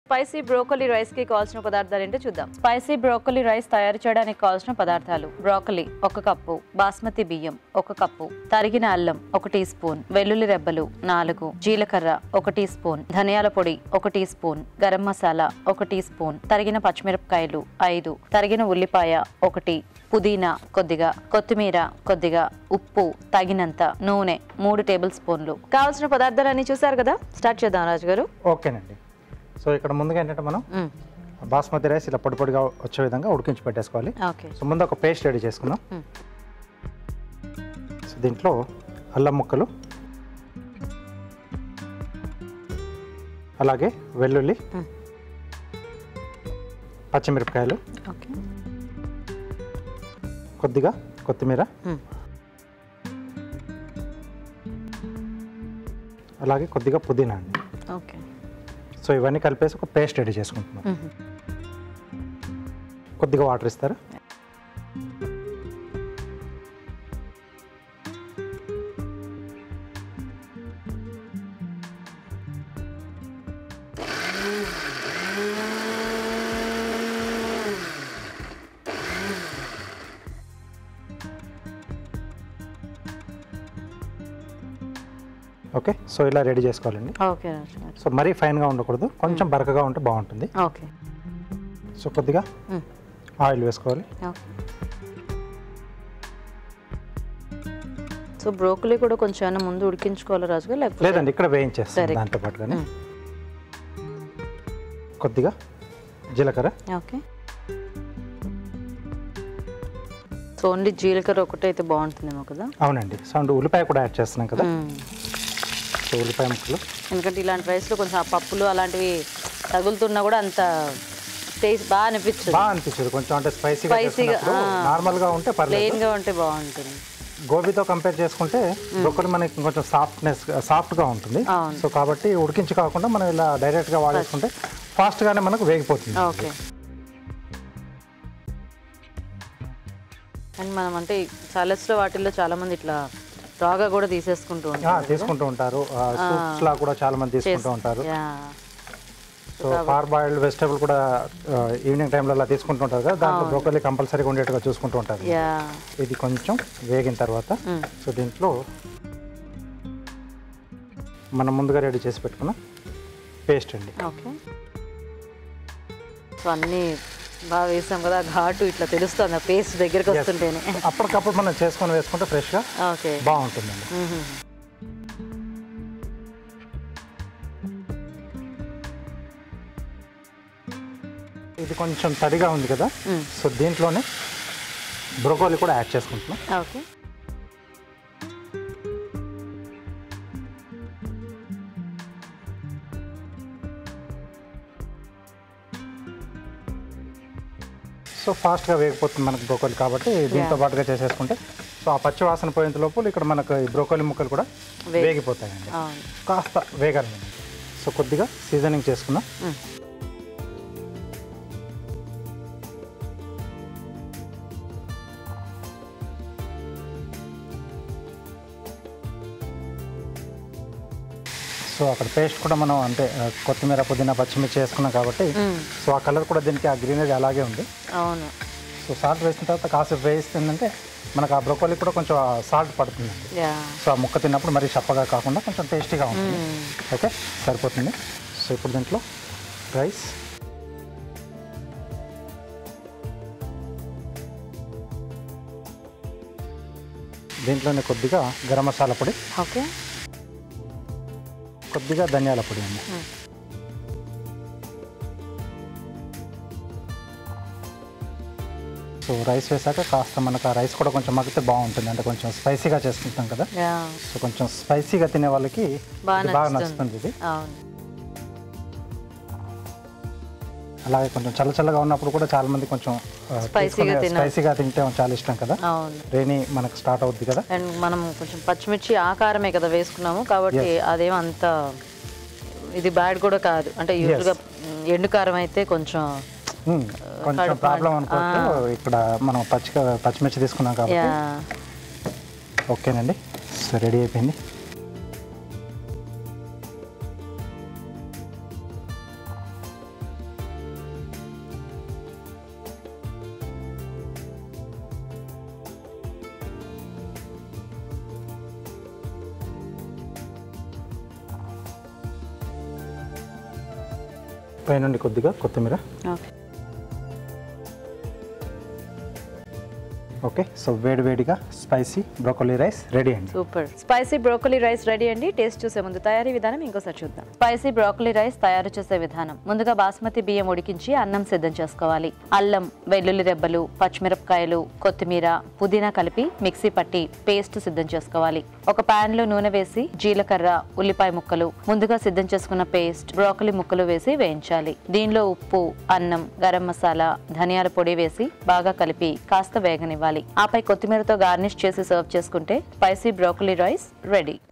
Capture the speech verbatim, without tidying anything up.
Spicy broccoli rice కి కావాల్సిన పదార్థాలు ఏంటో చూద్దాం. స్పైసీ బ్రోకలీ రైస్ తయారు చేయడానికి కావాల్సిన పదార్థాలు: బ్రోకలీ ఒక కప్పు, బాస్మతి బియ్యం ఒక కప్పు, తరిగిన అల్లం ఒక టీ స్పూన్, వెల్లుల్లి రెబ్బలు నాలుగు, జీలకర్ర ఒక టీ స్పూన్, ధనియాల పొడి ఒక టీ స్పూన్, గరం మసాలా ఒక టీ స్పూన్, తరిగిన పచ్చిమిరపకాయలు ఐదు, తరిగిన ఉల్లిపాయ ఒకటి, పుదీనా కొద్దిగా, కొత్తిమీర కొద్దిగా, ఉప్పు తగినంత, నూనె మూడు టేబుల్ స్పూన్లు. కావాల్సిన పదార్థాలన్నీ చూసారు కదా, స్టార్ట్ చేద్దాం రాజు గారు. ఓకేనండి. సో ఇక్కడ ముందుగా ఏంటంటే మనం బాస్మతి రైస్ ఇలా పొడి పొడిగా వచ్చే విధంగా ఉడికించి పెట్టేసుకోవాలి. సో ముందు ఒక పేస్ట్ రెడీ చేసుకుందాం. సో దీంట్లో అల్లం ముక్కలు, అలాగే వెల్లుల్లి, పచ్చిమిరపకాయలు, కొద్దిగా కొత్తిమీర, అలాగే కొద్దిగా పుదీనా అండి. ఓకే. సో ఇవన్నీ కలిపేసి ఒక పేస్ట్ రెడీ చేసుకుంటున్నాం. కొద్దిగా వాటర్ ఇస్తారు. ఓకే. సో ఇలా రెడీ చేసుకోవాలండి. ఓకే. సో మరీ ఫైన్గా ఉండకూడదు, కొంచెం బరకగా ఉంటే బాగుంటుంది. ఓకే. సో కొద్దిగా ఆయిల్ వేసుకోవాలి. సో బ్రోకలీ కూడా కొంచెం ఏమైనా ముందు ఉడికించుకోవాలి రాజుగా, లేకపోతే లేదండి ఇక్కడ వేయించేస్తాం దాంతో పాటుగానే. కొద్దిగా జీలకర్ర. ఓకే. సో ఓన్లీ జీలకర్ర ఒకటే అయితే బాగుంటుందేమో కదా. అవునండి. సో అండ్ ఉల్లిపాయ కూడా యాడ్ చేస్తున్నాం కదా. సో ఉల్లిపాయ ముక్కలు, ఎందుకంటే ఇలాంటి రైస్లో కొంచెం ఆ పప్పులు అలాంటివి తగులుతున్నా కూడా అంత టేస్ట్ బాగా అనిపించదు. బాగా అనిపించదు కొంచెం, అంటే స్పైసీగా స్పైసీగా నార్మల్గా ఉంటే పర్లేదు, ప్లెయిన్గా ఉంటే బాగుంటుంది. గోబీతో కంపేర్ చేసుకుంటే బ్రోకలీ మనకి కొంచెం సాఫ్ట్నెస్ సాఫ్ట్గా ఉంటుంది. సో కాబట్టి ఉడికించి కాకుండా మనం ఇలా డైరెక్ట్గా వాడేసుకుంటే ఫాస్ట్గానే మనకు వేగిపోతుంది. ఓకే. అండ్ మనం అంటే సాలెడ్స్లో వాటిల్లో చాలామంది ఇట్లా రాగా కూడా తీసేసుకుంటూ ఉంటారు తీసుకుంటూ ఉంటారు సూప్స్ లా కూడా చాలా మంది తీసుకుంటూ ఉంటారు. సో పార్ బాయిల్డ్ వెజిటబుల్ కూడా ఈవినింగ్ టైంలో అలా తీసుకుంటూ ఉంటారు కదా, దాంట్లో బ్రోకలీ కంపల్సరీగా ఉండేట్టుగా చూసుకుంటూ ఉంటారు. ఇది కొంచెం వేగిన తర్వాత సో దీంట్లో మనం ముందుగా రెడీ చేసి పెట్టుకున్న పేస్ట్ అండి. ఓకే. సో అన్నీ బాగా వేసాం కదా, ఘాటు ఇట్లా తెలుస్తుంది ఆ పేస్ట్ దగ్గరికి వస్తుంటేనే. అప్పటికప్పుడు మనం చేసుకొని వేసుకుంటే ఫ్రెష్గా ఓకే బాగుంటుందండి. ఇది కొంచెం తడిగా ఉంది కదా, సో దీంట్లోనే బ్రోకలీ కూడా యాడ్ చేసుకుంటున్నాం. ఓకే. సో ఫాస్ట్గా వేగిపోతుంది మనకు బ్రోకలీ కాబట్టి దీంతో పాటుగా చేసేసుకుంటే సో ఆ పచ్చి వాసన పోయేంత లోపల ఇక్కడ మనకు ఈ బ్రోకలీ ముక్కలు కూడా వేగిపోతాయండి. కాస్త వేగాలి. సో కొద్దిగా సీజనింగ్ చేసుకున్నాం. సో అక్కడ పేస్ట్ కూడా మనం అంటే కొత్తిమీర, పుదీనా, పచ్చిమిర్చి వేసుకున్నాం కాబట్టి సో ఆ కలర్ కూడా దీనికి ఆ గ్రీనరీ అలాగే ఉంది. అవును. సో సాల్ట్ వేసిన తర్వాత కాసేపు వేస్తుందంటే మనకు ఆ బ్రోకలీ కూడా కొంచెం సాల్ట్ పడుతుంది. సో ఆ ముక్క తిన్నప్పుడు మరీ చప్పగా కాకుండా కొంచెం టేస్టీగా ఉంటుంది. ఓకే, సరిపోతుంది. సో ఇప్పుడు దీంట్లో రైస్, దీంట్లోనే కొద్దిగా గరం మసాలా పొడి, ఓకే, కొద్దిగా ధనియాల పొడి అండి. సో రైస్ వేసాక కాస్త మనకు ఆ రైస్ కూడా కొంచెం మగ్గితే బాగుంటుంది, అంటే కొంచెం స్పైసీగా చేసుకుంటాం కదా. సో కొంచెం స్పైసీగా తినే వాళ్ళకి బాగా నచ్చుతుంది ఇది. అలాగే కొంచెం చల్ల చల్లగా ఉన్నప్పుడు కూడా చాలా మంది కొంచెం స్పైసీగా తింటే చాలా ఇష్టం కదా. రేణి మనకు స్టార్ట్ అవుద్ది కదా. అండ్ మనం కొంచెం పచ్చిమిర్చి ఆకారమే కదా వేసుకున్నాము కాబట్టి అదేం అంత ఇది బ్యాడ్ కూడా కాదు. అంటే యూజువల్గా ఎండు కారం అయితే కొంచెం కొంచెం ప్రాబ్లం అనుకోవచ్చు. ఇక్కడ మనం పచ్చి పచ్చిమిర్చి తీసుకున్నాం కాబట్టి ఓకేనండి. సో రెడీ అయిపోయింది. పైనుండి కొద్దిగా కొత్తిమీర. ఓకే ఓకే సో వేడి వేడిగా స్పైసీ బ్రోకలీ రైస్ రెడీ అండి. Super. Spicy broccoli rice ready అండి. టేస్ట్ చూసే ముందు తయారీ విధానం ఇంకోసారి చూద్దాం. స్పైసీ బ్రోకలీ రైస్ తయారు చేసే విధానం. ముందుగా బాస్మతి బియ్యం ఉడికించి అన్నం సిద్ధం చేసుకోవాలి. అల్లం, వెల్లుల్లి రెబ్బలు, పచ్చిమిరపకాయలు, కొత్తిమీర, పుదీనా కలిపి మిక్సీ పట్టి పేస్ట్ సిద్ధం చేసుకోవాలి. ఒక పాన్ లో నూనె వేసి జీలకర్ర, ఉల్లిపాయ ముక్కలు, ముందుగా సిద్ధం చేసుకున్న పేస్ట్, బ్రోకలీ ముక్కలు వేసి వేయించాలి. దీనిలో ఉప్పు, అన్నం, గరం మసాలా, ధనియాల పొడి వేసి బాగా కలిపి కాస్త వేగనివ్వాలి. ఆపై కొత్తిమీరతో గార్నిష్ చేసి సర్వ్ చేసుకుంటే స్పైసీ బ్రోకలీ రైస్ రెడీ.